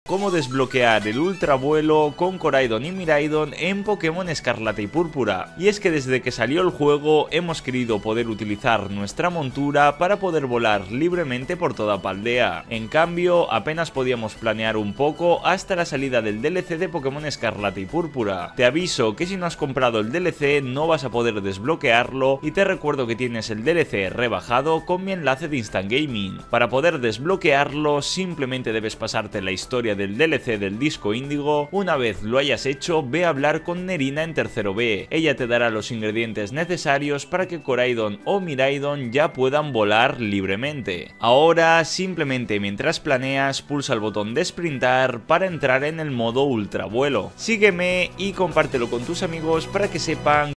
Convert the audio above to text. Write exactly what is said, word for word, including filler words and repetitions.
cómo desbloquear el ultravuelo con Koraidon y Miraidon en Pokémon Escarlata y Púrpura. Y es que desde que salió el juego hemos querido poder utilizar nuestra montura para poder volar libremente por toda Paldea. En cambio, apenas podíamos planear un poco hasta la salida del D L C de Pokémon Escarlata y Púrpura. Te aviso que si no has comprado el D L C no vas a poder desbloquearlo, y te recuerdo que tienes el D L C rebajado con mi enlace de Instant Gaming. Para poder desbloquearlo simplemente debes pasarte la historia del D L C del disco índigo. Una vez lo hayas hecho, ve a hablar con Nerina en tercero B. Ella te dará los ingredientes necesarios para que Koraidon o Miraidon ya puedan volar libremente. Ahora simplemente mientras planeas pulsa el botón de sprintar para entrar en el modo ultravuelo. Sígueme y compártelo con tus amigos para que sepan